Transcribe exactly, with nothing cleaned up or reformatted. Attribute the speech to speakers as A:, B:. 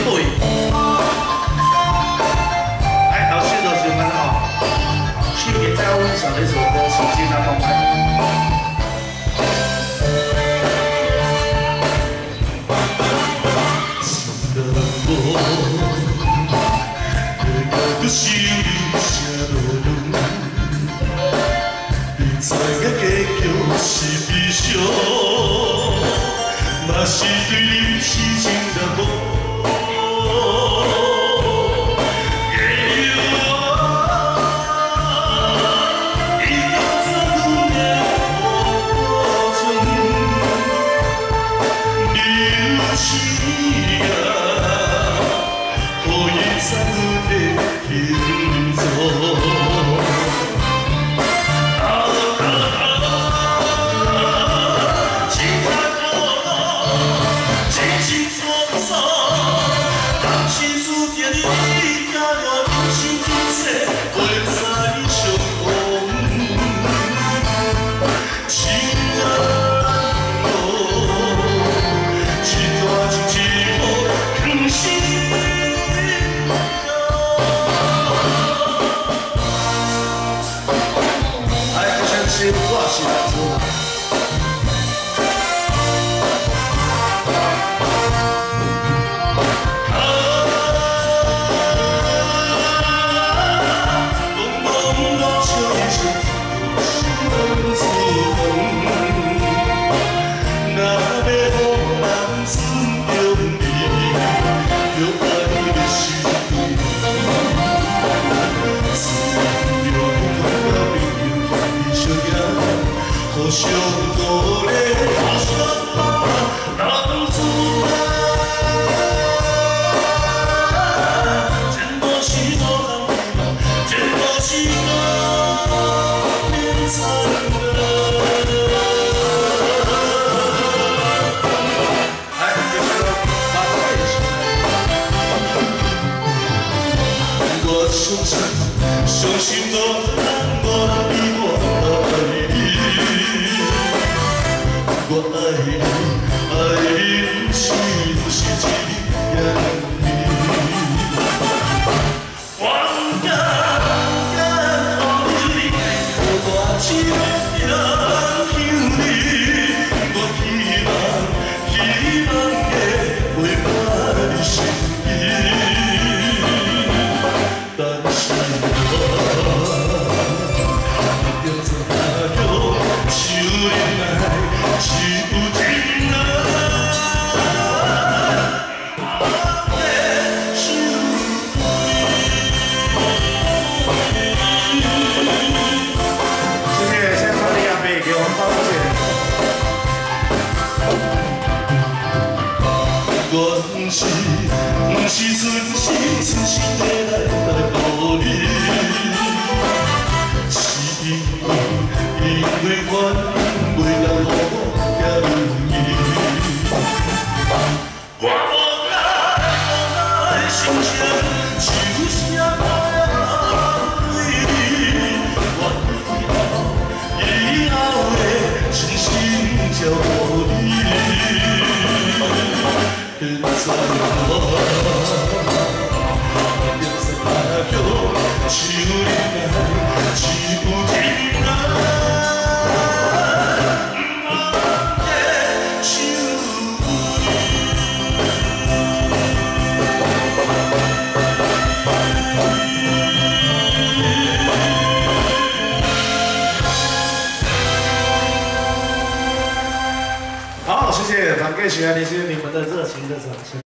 A: 对。来，老师都是蛮好。去年在温小的一首歌《重新拿光盘》。 心里啥落拢，你知影结局是悲伤，嘛是对你痴情的梦。我是男子。 互相鼓励，互相帮助啊！前途是多难预料，前途是多变惨来，就是马仔一起。我相信，相信我，我能比我爱你。 我爱你，爱你是就是一样的。我敢敢靠你，我大志要向你。我希望希望的陪伴你身边，但是我一定怎样就恋爱。 是有情人，我的手谢谢，现在帮李亚贝给我们发谢。我不是，不是纯心真心的来来乎你，是因为因为我袂当予我。 我无爱，无爱心情，就是要对你。我以后，以后会真心交予你。现在我，现在我像恋爱，只有情人。 好，谢谢，感谢喜爱你，谢谢你们的热情的掌声。